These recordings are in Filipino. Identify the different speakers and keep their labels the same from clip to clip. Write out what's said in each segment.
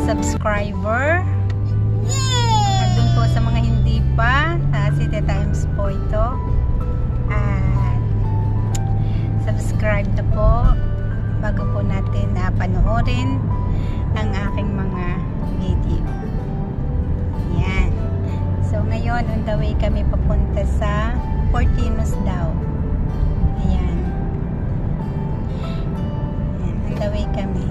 Speaker 1: subscriber. At dun po sa mga hindi pa, City Times po ito. At subscribe na po bago po natin panoorin ang aking mga video. Yan. So ngayon, on the way kami papunta sa Fortinos daw. Ayan. Ayan, on the way kami.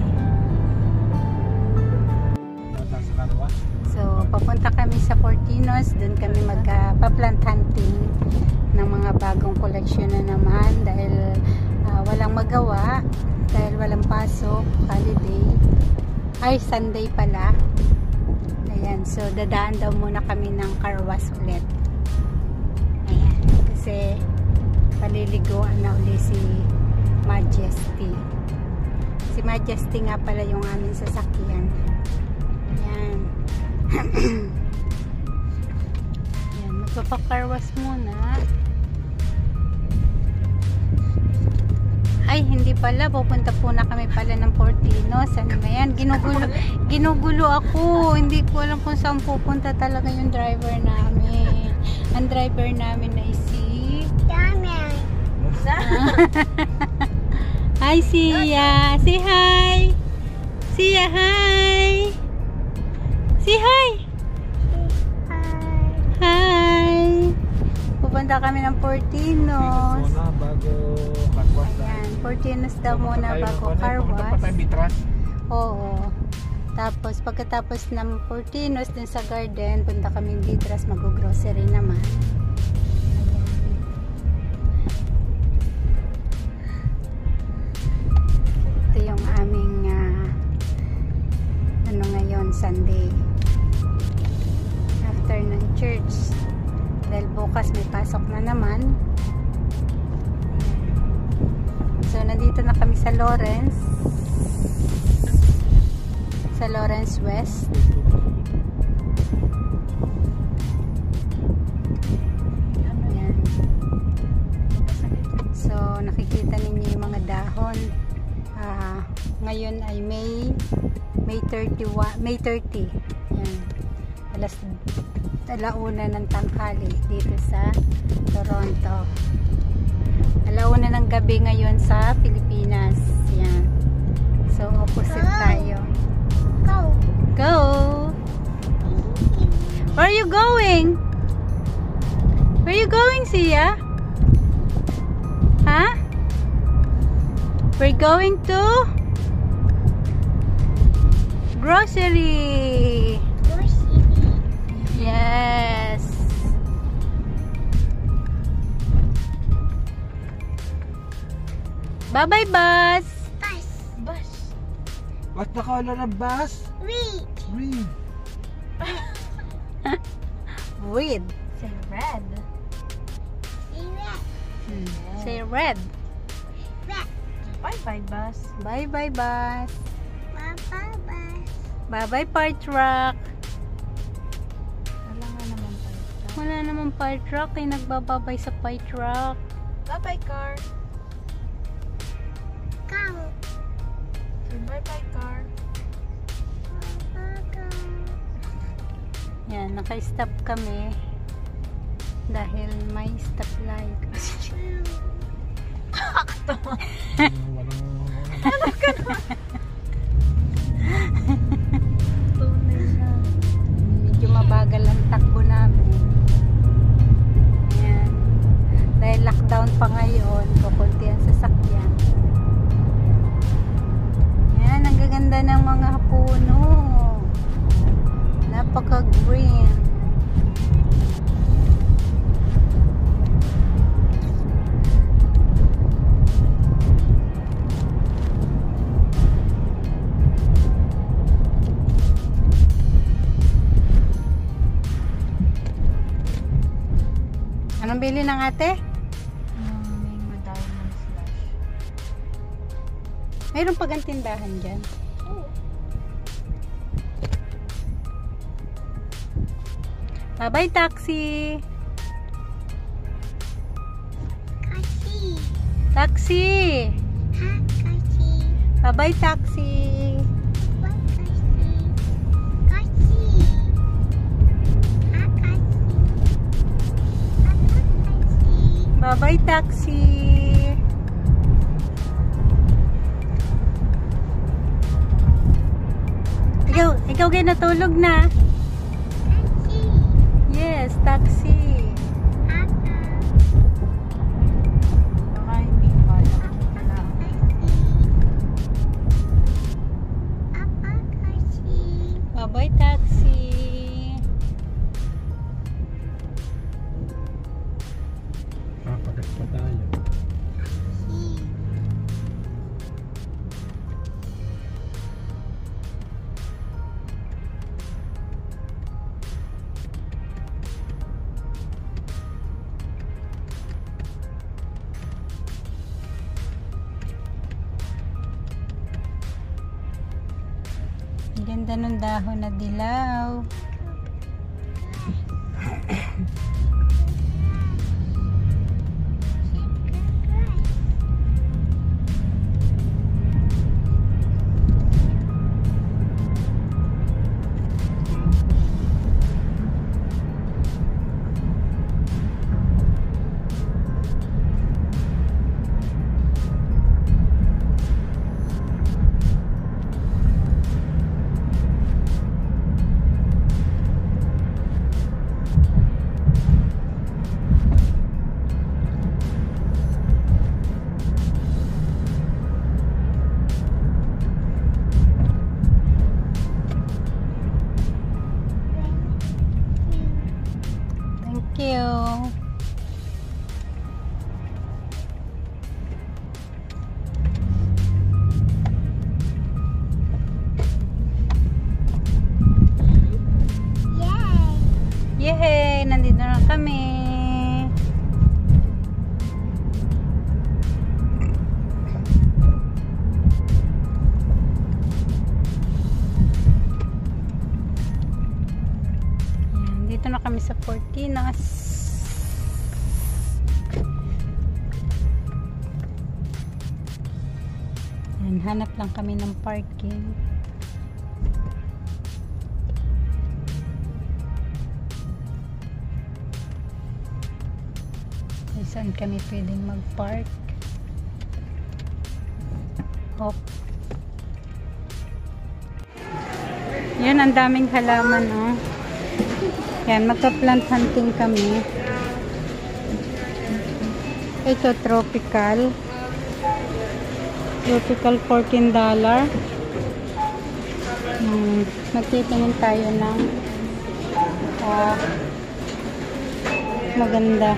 Speaker 1: So, papunta kami sa Fortinos. Doon kami magpa-plant hunting ng mga bagong koleksyon na naman dahil walang magawa, dahil walang pasok, holiday. Ay, Sunday pala. Ayan, so dadaan daw muna kami ng car wash ulit. Ayan, kasi paliliguan na ulit si Majesty. Si Majesty nga pala yung aming sasakyan. Ayan. Ayan, magpapa-car wash muna. Ay, hindi pala. Pupunta po na kami pala ng Fortinos. Ano ba yan? Ginugulo ako. Hindi ko alam kung saan pupunta talaga yung driver namin. Ang driver namin ay si... Hi, Sia. Say hi. Sia, hi. Say hi. Hi. Pupunta kami ng Fortinos. Ayan, Fortinos daw muna bago car wash. Oo. Tapos pagkatapos ng Fortinos dun sa garden, punta kami Vitras, mag-grocery naman. Ito yung aming ano ngayon, Sunday. After ng church. Dahil bukas may pasok na naman. So, nandito na kami sa Lawrence. Sa Lawrence West. Ayan. So, nakikita ninyo yung mga dahon. Ngayon ay May 30. Ayan. Alauna ng tanghali dito sa Toronto. Alauna ng gabi ngayon sa Pilipinas. Yan. So, opposite tayo. Go! Where are you going? Where are you going, Sia? Huh? We're going to grocery. Yes. Bye-bye, bus.
Speaker 2: Bus.
Speaker 3: What's the color of bus?
Speaker 2: Red.
Speaker 3: Green.
Speaker 1: Red.
Speaker 2: Say red.
Speaker 1: Say red.
Speaker 2: Red. Bye-bye, bus.
Speaker 1: Bye-bye, bus.
Speaker 2: Bye-bye, bus.
Speaker 1: Bye-bye, fire truck.
Speaker 2: Wala nga naman fire truck.
Speaker 1: Wala naman fire truck. Ay, nagbababay sa fire truck.
Speaker 2: Bye-bye, car. Car. Say bye-bye, car.
Speaker 1: Yan, naka-stop kami dahil may stoplight.
Speaker 2: Kakatawa. Tunay na.
Speaker 1: Medyo mabagal ang takbo namin. Ayan. Dahil lockdown pa ngayon, kukunti ang sasakyan. Ayan, ang gaganda ng mga puno. Napaka-green. Anong bili ng ate?
Speaker 2: Mango diamond slash.
Speaker 1: Mayroon pag ang tindahan dyan.
Speaker 2: Oo.
Speaker 1: Bye-bye, taxi! Taxi! Bye-bye, taxi! Bye-bye, taxi. Ikaw kayo natulog na. Yes, taxi.
Speaker 2: Baka hindi pa. Wala.
Speaker 1: Bye-bye, taxi.
Speaker 3: Papagat pa tayo.
Speaker 1: Ganda ng dahon na dilaw. Thank you. Yay! Nandito na kami. Ayan, dito na kami sa Fortinos. Ayan, hanap lang kami ng parking. Saan kami pwedeng mag-park? Hop. Yan, ang daming halaman, oh. Yan, magpa-plant hunting kami. Ito, tropical. Tropical, $14. Magtitingin tayo ng maganda.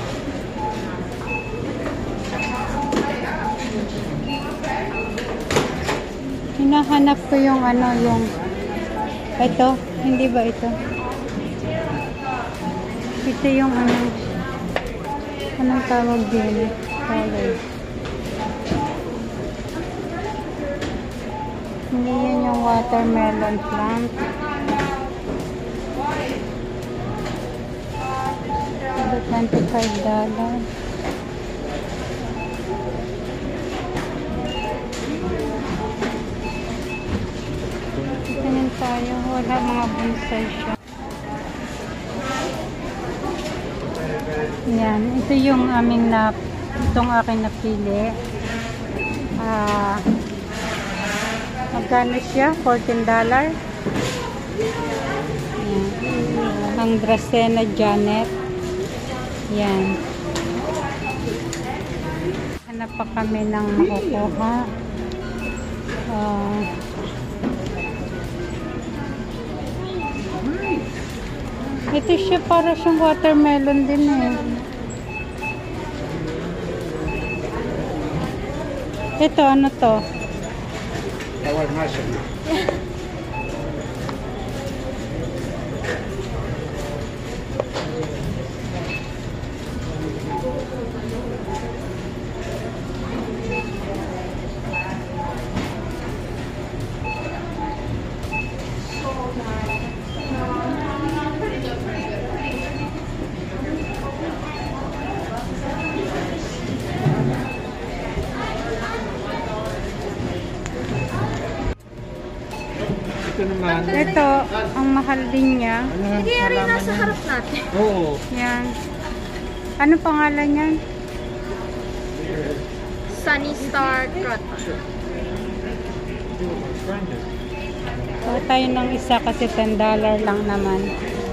Speaker 1: Hinahanap ko yung yung ito, hindi ba ito? Ito yung anong tawag din? Color. Hindi yun yung watermelon plant. Ito, $25. Tingin tayo, wala, mga bonsai siya. Yan, ito yung itong aking napili. Magkano siya? $14. Yan. Ang Dracena Janet. Yan. Hanap pa kami ng makukuha. Ito siya, para siyang watermelon din eh. Ito, ano to?
Speaker 3: Tawag masya. Ito naman.
Speaker 1: Ito, ang mahal din niya.
Speaker 3: Ano ang
Speaker 2: Hindi, rin
Speaker 3: halaman
Speaker 2: nasa
Speaker 3: yan?
Speaker 2: harap natin.
Speaker 3: Oo.
Speaker 1: Yan. Ano pangalan yan?
Speaker 2: Sunny Star Croton.
Speaker 1: Kuha tayo ng isa kasi $10 lang naman.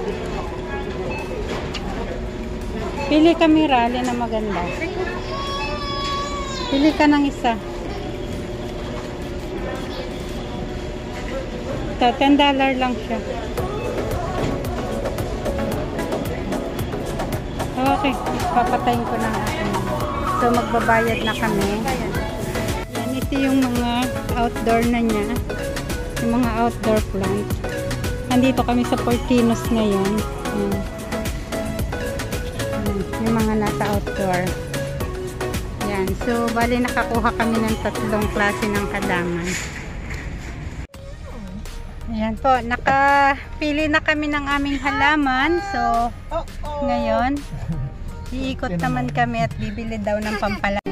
Speaker 1: Pili kami rally na maganda. Pili ka ng isa. Ito, $10 lang siya. Okay, papatayin ko na natin. So, magbabayad na kami. Yan, ito yung mga outdoor na niya. Yung mga outdoor plant. Nandito kami sa Portinos ngayon. Yan. Yung mga nasa outdoor. Yan. So, bali nakakuha kami ng 3 klase ng halaman. Ayan po, nakapili na kami ng aming halaman. So, ngayon, iikot naman kami at bibili daw ng pampalaki.